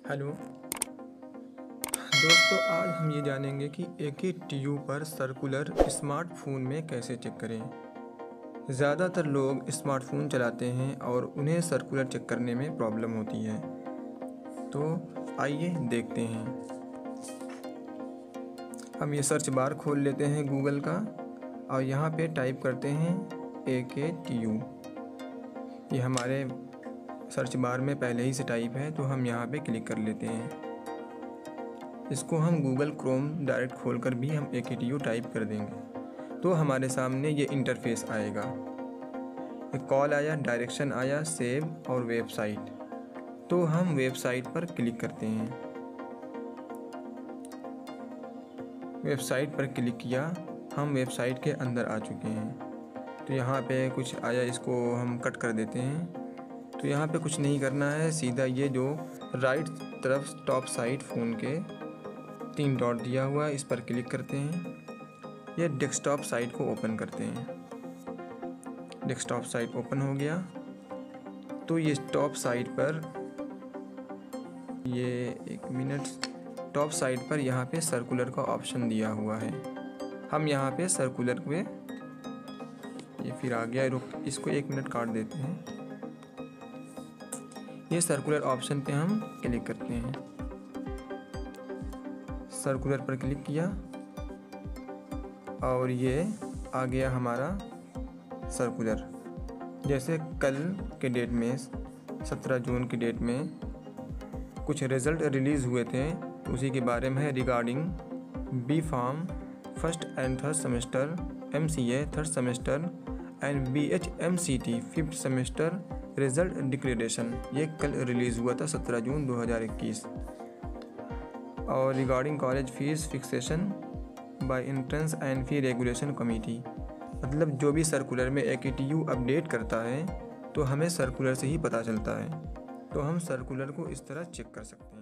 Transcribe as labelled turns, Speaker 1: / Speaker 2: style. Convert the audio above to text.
Speaker 1: Hello दोस्तों, आज हम ये जानेंगे कि AKTU पर सर्कुलर स्मार्टफोन में कैसे चेक करें। ज़्यादातर लोग स्मार्टफोन चलाते हैं और उन्हें सर्कुलर चेक करने में प्रॉब्लम होती है। तो आइए देखते हैं। हम ये सर्च बार खोल लेते हैं गूगल का और यहाँ पे टाइप करते हैं AKTU। ये हमारे सर्च बार में पहले ही से टाइप है, तो हम यहाँ पे क्लिक कर लेते हैं। इसको हम गूगल क्रोम डायरेक्ट खोलकर भी हम AKTU टाइप कर देंगे तो हमारे सामने ये इंटरफेस आएगा। एक कॉल आया, डायरेक्शन आया, सेव और वेबसाइट। तो हम वेबसाइट पर क्लिक करते हैं। वेबसाइट पर क्लिक किया, हम वेबसाइट के अंदर आ चुके हैं। तो यहाँ पे कुछ आया, इसको हम कट कर देते हैं। तो यहाँ पे कुछ नहीं करना है, सीधा ये जो राइट तरफ टॉप साइड फ़ोन के 3 डॉट दिया हुआ है, इस पर क्लिक करते हैं। ये डेस्कटॉप साइट को ओपन करते हैं। डेस्कटॉप साइट ओपन हो गया। तो ये टॉप साइट पर टॉप साइट पर यहाँ पे सर्कुलर का ऑप्शन दिया हुआ है। हम यहाँ पे सर्कुलर पे ये फिर आ गया, रुक इसको 1 मिनट काट देते हैं। ये सर्कुलर ऑप्शन पे हम क्लिक करते हैं। सर्कुलर पर क्लिक किया और ये आ गया हमारा सर्कुलर। जैसे कल के डेट में 17 जून की डेट में कुछ रिज़ल्ट रिलीज़ हुए थे, उसी के बारे में है। Regarding B.Pharm first and third semester, MCA third semester and BHMCT fifth semester result declaration, ये कल रिलीज़ हुआ था 17 जून 2021। और regarding college fees fixation by entrance and fee regulation committee, मतलब जो भी सर्कुलर में AKTU अपडेट करता है तो हमें सर्कुलर से ही पता चलता है। तो हम सर्कुलर को इस तरह चेक कर सकते हैं।